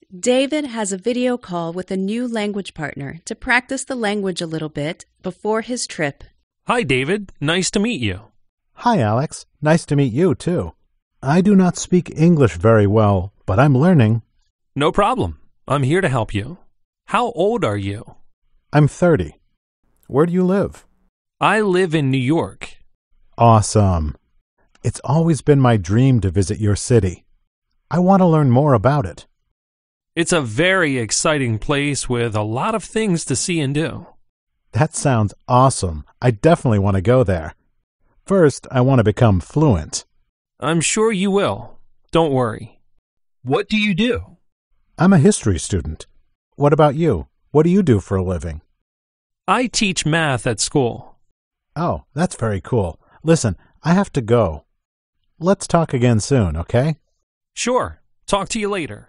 David has a video call with a new language partner to practice the language a little bit before his trip. Hi, David. Nice to meet you. Hi, Alex. Nice to meet you, too. I do not speak English very well, but I'm learning. No problem. I'm here to help you. How old are you? I'm 30. Where do you live? I live in New York. Awesome. It's always been my dream to visit your city. I want to learn more about it. It's a very exciting place with a lot of things to see and do. That sounds awesome. I definitely want to go there. First, I want to become fluent. I'm sure you will. Don't worry. What do you do? I'm a history student. What about you? What do you do for a living? I teach math at school. Oh, that's very cool. Listen, I have to go. Let's talk again soon, okay? Sure. Talk to you later.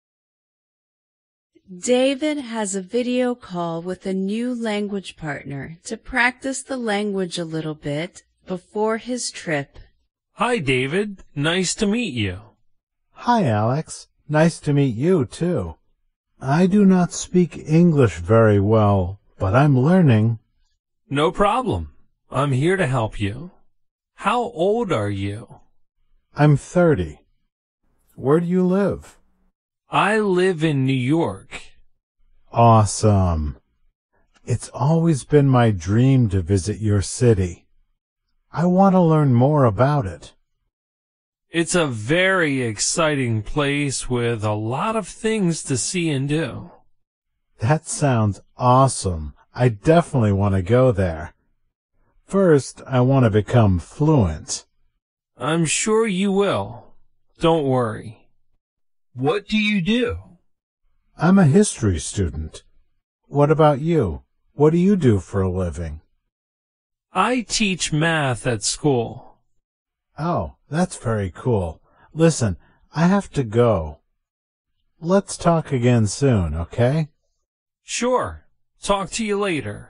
David has a video call with a new language partner to practice the language a little bit before his trip. Hi, David. Nice to meet you. Hi, Alex. Nice to meet you, too. I do not speak English very well, but I'm learning. No problem. I'm here to help you. How old are you? I'm 30. Where do you live? I live in New York. Awesome. It's always been my dream to visit your city. I want to learn more about it. It's a very exciting place with a lot of things to see and do. That sounds awesome. I definitely want to go there. First, I want to become fluent. I'm sure you will. Don't worry. What do you do? I'm a history student. What about you? What do you do for a living? I teach math at school. Oh, that's very cool. Listen, I have to go. Let's talk again soon, okay? Sure. Talk to you later.